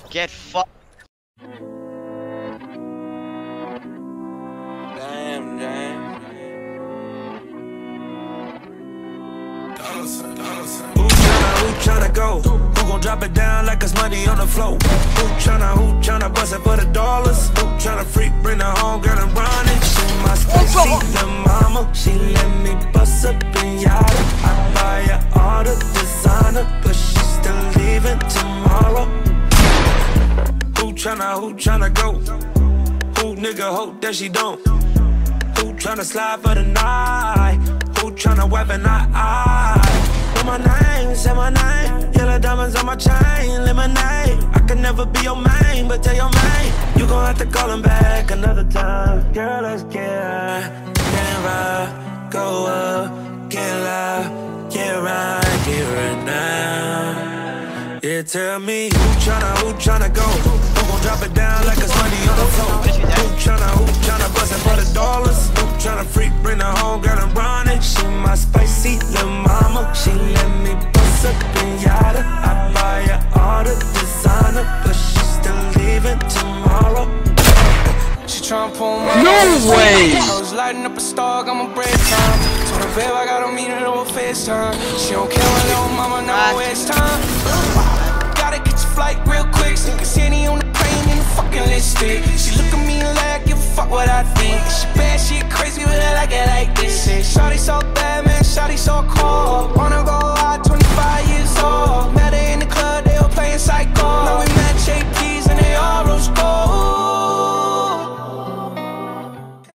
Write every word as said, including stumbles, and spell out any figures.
Get fucked. Damn, damn. Who tryna, who tryna go? Who gon' drop it down like it's money on the floor? Who tryna, who tryna bust it for the dollars? Who tryna freak, bring her home, girl, and run it? She my spicy little mama. She let me bust up in yada. I buy her all the designer, but she still leaving tomorrow. Who tryna, who tryna go? Who nigga hope that she don't? Who tryna slide for the night? Who tryna weapon I, I Know my name, say my name. Yellow diamonds on my chain, lemonade. I can never be your main, but tell your main you gon' have to call him back another time. Girl, let's get high, get right, go up, get loud, get right, get right now. Yeah, tell me who tryna, who tryna go? Who gon' drop it down like it's money on the floor? Who tryna, who tryna bust it for the dollars? Who tryna freak, bring her home, girl, and run it? She my spicy little mama. She let me bust up in yada. I buy her all the designer, but she still leaving tomorrow. She tryna pull my No way! I was lighting up a star, got my bread time. Told her, babe, I gotta meet her over FaceTime. She don't care what little mama, never waste time. Gotta get your flight real quick, so you can see any on the plane in the fucking lipstick. She look at me like, give a fuck what I think. She